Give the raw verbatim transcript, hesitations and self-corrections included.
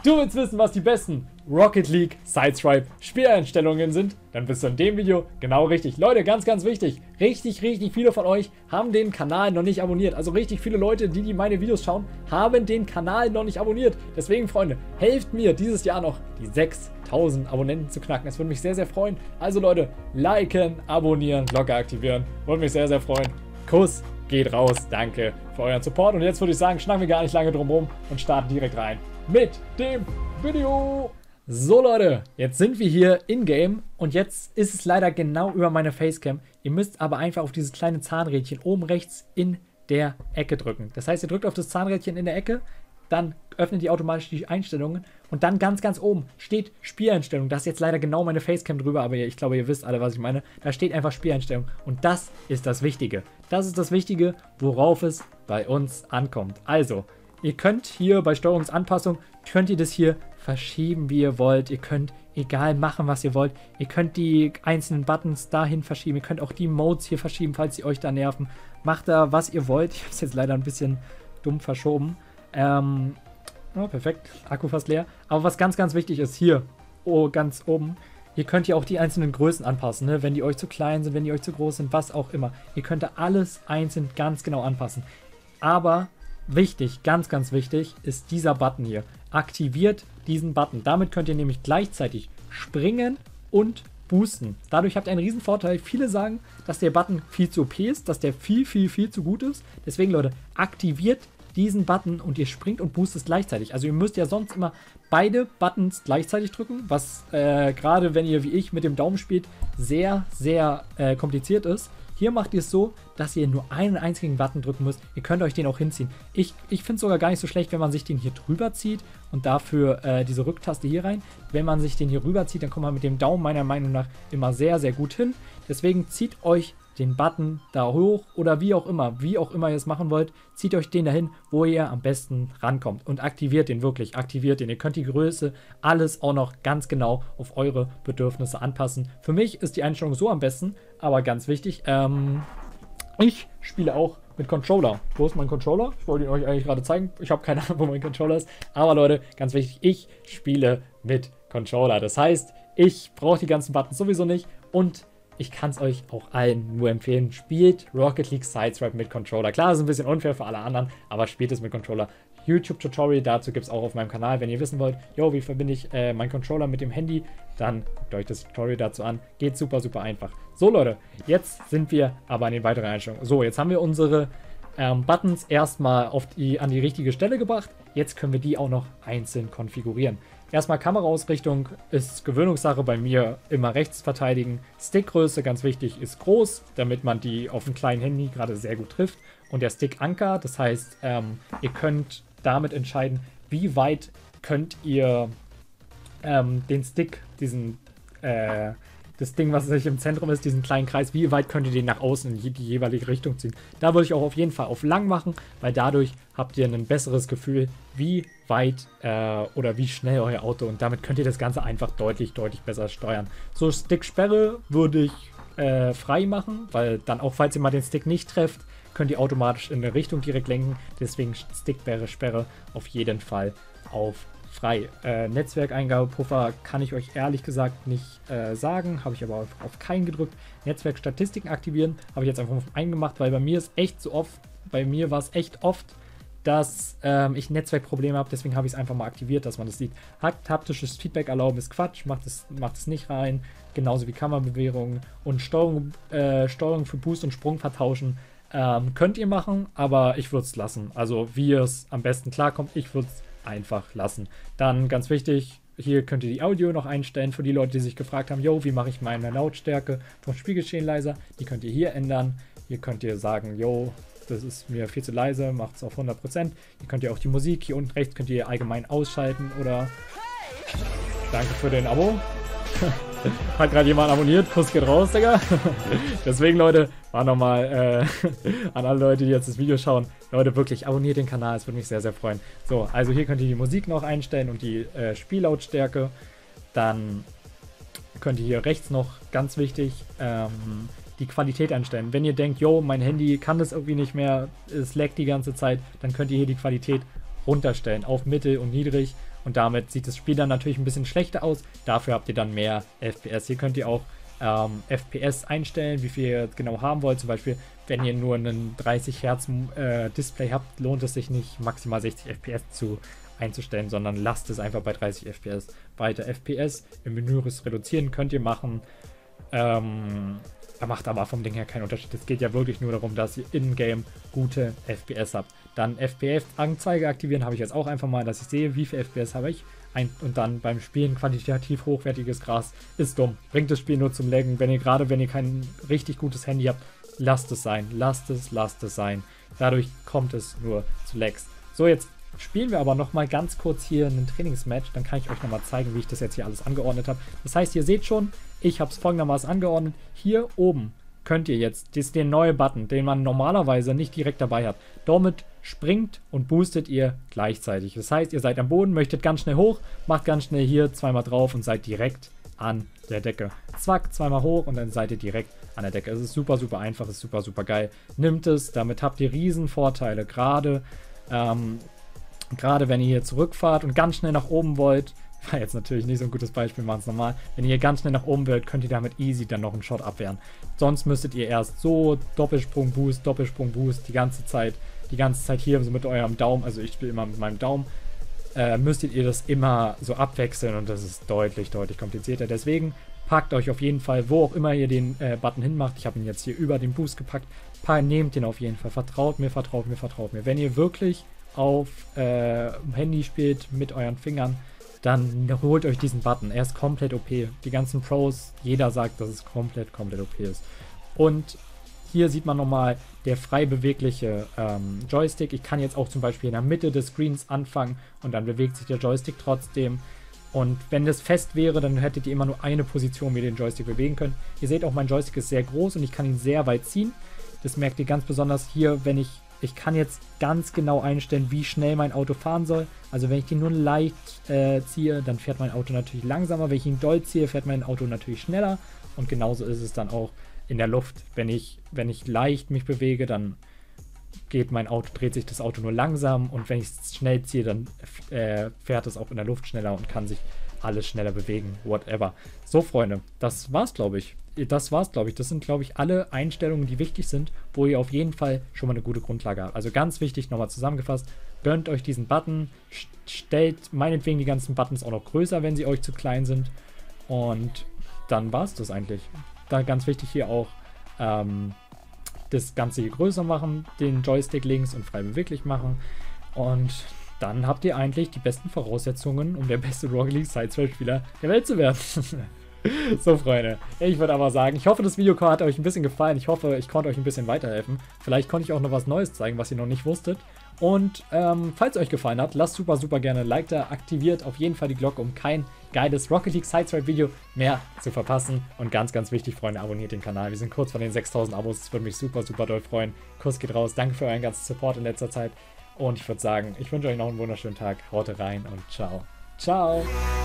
Du willst wissen, was die besten Rocket League Sideswipe Spieleinstellungen sind? Dann bist du in dem Video genau richtig. Leute, ganz, ganz wichtig. Richtig, richtig viele von euch haben den Kanal noch nicht abonniert. Also richtig viele Leute, die, die meine Videos schauen, haben den Kanal noch nicht abonniert. Deswegen, Freunde, helft mir dieses Jahr noch, die sechstausend Abonnenten zu knacken. Das würde mich sehr, sehr freuen. Also Leute, liken, abonnieren, Glocke aktivieren. Würde mich sehr, sehr freuen. Kuss geht raus. Danke für euren Support. Und jetzt würde ich sagen, schnacken wir gar nicht lange drum rum und starten direkt rein mit dem Video. So Leute, jetzt sind wir hier in-game und jetzt ist es leider genau über meine Facecam. Ihr müsst aber einfach auf dieses kleine Zahnrädchen oben rechts in der Ecke drücken. Das heißt, ihr drückt auf das Zahnrädchen in der Ecke, dann öffnet ihr automatisch die Einstellungen und dann ganz, ganz oben steht Spieleinstellungen. Da ist jetzt leider genau meine Facecam drüber, aber ich glaube, ihr wisst alle, was ich meine. Da steht einfach Spieleinstellungen und das ist das Wichtige. Das ist das Wichtige, worauf es bei uns ankommt. Also, ihr könnt hier bei Steuerungsanpassung, könnt ihr das hier verschieben, wie ihr wollt. Ihr könnt egal machen, was ihr wollt. Ihr könnt die einzelnen Buttons dahin verschieben. Ihr könnt auch die Modes hier verschieben, falls sie euch da nerven. Macht da, was ihr wollt. Ich habe es jetzt leider ein bisschen dumm verschoben. Ähm, oh, perfekt. Akku fast leer. Aber was ganz, ganz wichtig ist, hier, oh, ganz oben, ihr könnt ja auch die einzelnen Größen anpassen, ne? Wenn die euch zu klein sind, wenn die euch zu groß sind, was auch immer. Ihr könnt da alles einzeln ganz genau anpassen. Aber wichtig, ganz, ganz wichtig, ist dieser Button hier. Aktiviert diesen Button. Damit könnt ihr nämlich gleichzeitig springen und boosten. Dadurch habt ihr einen riesen Vorteil. Viele sagen, dass der Button viel zu O P ist, dass der viel, viel, viel zu gut ist. Deswegen, Leute, aktiviert diesen Button und ihr springt und boostet gleichzeitig. Also ihr müsst ja sonst immer beide Buttons gleichzeitig drücken, was äh, gerade wenn ihr wie ich mit dem Daumen spielt, sehr, sehr äh, kompliziert ist. Hier macht ihr es so, dass ihr nur einen einzigen Button drücken müsst. Ihr könnt euch den auch hinziehen. Ich, ich finde es sogar gar nicht so schlecht, wenn man sich den hier drüber zieht und dafür äh, diese Rücktaste hier rein. Wenn man sich den hier rüber zieht, dann kommt man mit dem Daumen meiner Meinung nach immer sehr, sehr gut hin. Deswegen zieht euch den Button da hoch oder wie auch immer, wie auch immer ihr es machen wollt, zieht euch den dahin, wo ihr am besten rankommt und aktiviert den wirklich, aktiviert den. Ihr könnt die Größe, alles auch noch ganz genau auf eure Bedürfnisse anpassen. Für mich ist die Einstellung so am besten, aber ganz wichtig, ähm, ich spiele auch mit Controller. Wo ist mein Controller? Ich wollte ihn euch eigentlich gerade zeigen. Ich habe keine Ahnung, wo mein Controller ist. Aber Leute, ganz wichtig, ich spiele mit Controller. Das heißt, ich brauche die ganzen Buttons sowieso nicht und ich kann es euch auch allen nur empfehlen. Spielt Rocket League Sideswipe mit Controller. Klar, das ist ein bisschen unfair für alle anderen, aber spielt es mit Controller. YouTube-Tutorial dazu gibt es auch auf meinem Kanal. Wenn ihr wissen wollt, yo, wie verbinde ich äh, meinen Controller mit dem Handy, dann guckt euch das Tutorial dazu an. Geht super, super einfach. So Leute, jetzt sind wir aber an den weiteren Einstellungen. So, jetzt haben wir unsere ähm, Buttons erstmal auf die, an die richtige Stelle gebracht. Jetzt können wir die auch noch einzeln konfigurieren. Erstmal Kameraausrichtung ist Gewöhnungssache, bei mir immer rechts verteidigen. Stickgröße, ganz wichtig, ist groß, damit man die auf dem kleinen Handy gerade sehr gut trifft. Und der Stickanker, das heißt, ähm, ihr könnt damit entscheiden, wie weit könnt ihr ähm, den Stick, diesen, äh, das Ding, was sich im Zentrum ist, diesen kleinen Kreis, wie weit könnt ihr den nach außen in die jeweilige Richtung ziehen. Da würde ich auch auf jeden Fall auf lang machen, weil dadurch habt ihr ein besseres Gefühl, wie weit äh, oder wie schnell euer Auto, und damit könnt ihr das Ganze einfach deutlich, deutlich besser steuern. So, Sticksperre würde ich äh, frei machen, weil dann auch, falls ihr mal den Stick nicht trefft, könnt ihr automatisch in eine Richtung direkt lenken. Deswegen Sticksperre, Sperre auf jeden Fall auf frei. Äh, Netzwerkeingabepuffer kann ich euch ehrlich gesagt nicht äh, sagen, habe ich aber auf, auf keinen gedrückt. Netzwerkstatistiken aktivieren habe ich jetzt einfach auf einen gemacht, weil bei mir ist echt so oft, bei mir war es echt oft, dass ähm, ich Netzwerkprobleme habe, deswegen habe ich es einfach mal aktiviert, dass man das sieht. Haptisches Feedback erlauben ist Quatsch, macht es macht es nicht rein, genauso wie Kammerbewegungen und Steuerung, äh, Steuerung für Boost und Sprung vertauschen. Ähm, könnt ihr machen, aber ich würde es lassen. Also wie ihr es am besten klarkommt, ich würde es einfach lassen. Dann ganz wichtig, hier könnt ihr die Audio noch einstellen für die Leute, die sich gefragt haben, yo, wie mache ich meine Lautstärke vom Spielgeschehen leiser? Die könnt ihr hier ändern. Hier könnt ihr sagen, yo, das ist mir viel zu leise, macht es auf hundert Prozent. Hier könnt ihr auch die Musik, hier unten rechts könnt ihr allgemein ausschalten oder danke für den Abo. Hat gerade jemand abonniert, Kuss geht raus, Digga. Deswegen, Leute, war nochmal äh, an alle Leute, die jetzt das Video schauen. Leute, wirklich, abonniert den Kanal, es würde mich sehr, sehr freuen. So, also hier könnt ihr die Musik noch einstellen und die äh, Spiellautstärke. Dann könnt ihr hier rechts noch, ganz wichtig, ähm, die Qualität einstellen. Wenn ihr denkt, yo, mein Handy kann das irgendwie nicht mehr, es laggt die ganze Zeit, dann könnt ihr hier die Qualität runterstellen auf mittel und niedrig und damit sieht das Spiel dann natürlich ein bisschen schlechter aus. Dafür habt ihr dann mehr F P S. Hier könnt ihr auch ähm, F P S einstellen, wie viel ihr genau haben wollt. Zum Beispiel, wenn ihr nur einen dreißig Hertz äh, Display habt, lohnt es sich nicht, maximal sechzig F P S zu einzustellen, sondern lasst es einfach bei dreißig F P S. Weiter F P S im Menü reduzieren könnt ihr machen. Ähm, macht aber vom Ding her keinen Unterschied. Es geht ja wirklich nur darum, dass ihr in-game gute F P S habt. Dann F P S-Anzeige aktivieren habe ich jetzt auch einfach mal, dass ich sehe, wie viel F P S habe ich. Ein, und dann beim Spielen quantitativ hochwertiges Gras ist dumm. Bringt das Spiel nur zum Laggen. Wenn ihr gerade, wenn ihr kein richtig gutes Handy habt, lasst es sein. Lasst es, lasst es sein. Dadurch kommt es nur zu Lags. So, jetzt spielen wir aber nochmal ganz kurz hier ein Trainingsmatch. Dann kann ich euch nochmal zeigen, wie ich das jetzt hier alles angeordnet habe. Das heißt, ihr seht schon, ich habe es folgendermaßen angeordnet. Hier oben könnt ihr jetzt, das ist der neue Button, den man normalerweise nicht direkt dabei hat. Damit springt und boostet ihr gleichzeitig. Das heißt, ihr seid am Boden, möchtet ganz schnell hoch, macht ganz schnell hier zweimal drauf und seid direkt an der Decke. Zack, zweimal hoch und dann seid ihr direkt an der Decke. Es ist super, super einfach, es ist super, super geil. Nimmt es, damit habt ihr riesen Vorteile. Gerade, ähm, gerade wenn ihr hier zurückfahrt und ganz schnell nach oben wollt, war jetzt natürlich nicht so ein gutes Beispiel, machen es normal. Wenn ihr hier ganz schnell nach oben wollt, könnt ihr damit easy dann noch einen Shot abwehren. Sonst müsstet ihr erst so Doppelsprung, Boost, Doppelsprung, Boost die ganze Zeit, die ganze Zeit hier so mit eurem Daumen, also ich spiele immer mit meinem Daumen, äh, müsstet ihr das immer so abwechseln und das ist deutlich, deutlich komplizierter. Deswegen packt euch auf jeden Fall, wo auch immer ihr den äh, Button hinmacht, ich habe ihn jetzt hier über den Boost gepackt, nehmt den auf jeden Fall, vertraut mir, vertraut mir, vertraut mir. Wenn ihr wirklich auf äh, Handy spielt mit euren Fingern, dann holt euch diesen Button. Er ist komplett O P. Die ganzen Pros, jeder sagt, dass es komplett, komplett O P ist. Und hier sieht man nochmal der frei bewegliche ähm, Joystick. Ich kann jetzt auch zum Beispiel in der Mitte des Screens anfangen und dann bewegt sich der Joystick trotzdem. Und wenn das fest wäre, dann hättet ihr immer nur eine Position, wie ihr den Joystick bewegen könnt. Ihr seht auch, mein Joystick ist sehr groß und ich kann ihn sehr weit ziehen. Das merkt ihr ganz besonders hier, wenn ich Ich kann jetzt ganz genau einstellen, wie schnell mein Auto fahren soll. Also wenn ich den nur leicht äh, ziehe, dann fährt mein Auto natürlich langsamer. Wenn ich ihn doll ziehe, fährt mein Auto natürlich schneller. Und genauso ist es dann auch in der Luft. Wenn ich, wenn ich leicht mich bewege, dann geht mein Auto, dreht sich das Auto nur langsam. Und wenn ich es schnell ziehe, dann äh, fährt es auch in der Luft schneller und kann sich alles schneller bewegen. Whatever. So, Freunde, das war's, glaube ich. Das war's, glaube ich. Das sind, glaube ich, alle Einstellungen, die wichtig sind, wo ihr auf jeden Fall schon mal eine gute Grundlage habt. Also ganz wichtig, nochmal zusammengefasst, gönnt euch diesen Button, stellt meinetwegen die ganzen Buttons auch noch größer, wenn sie euch zu klein sind. Und dann war's das eigentlich. Da ganz wichtig hier auch ähm, das Ganze hier größer machen, den Joystick links und frei beweglich machen. Und dann habt ihr eigentlich die besten Voraussetzungen, um der beste Rocket League Sideswipe-Spieler der Welt zu werden. So, Freunde, ich würde aber sagen, ich hoffe, das Video hat euch ein bisschen gefallen. Ich hoffe, ich konnte euch ein bisschen weiterhelfen. Vielleicht konnte ich auch noch was Neues zeigen, was ihr noch nicht wusstet. Und ähm, falls es euch gefallen hat, lasst super, super gerne ein Like da. Aktiviert auf jeden Fall die Glocke, um kein geiles Rocket League Sideswipe Video mehr zu verpassen. Und ganz, ganz wichtig, Freunde, abonniert den Kanal. Wir sind kurz vor den sechstausend Abos. Das würde mich super, super doll freuen. Kuss geht raus. Danke für euren ganzen Support in letzter Zeit. Und ich würde sagen, ich wünsche euch noch einen wunderschönen Tag. Haut rein und ciao. Ciao.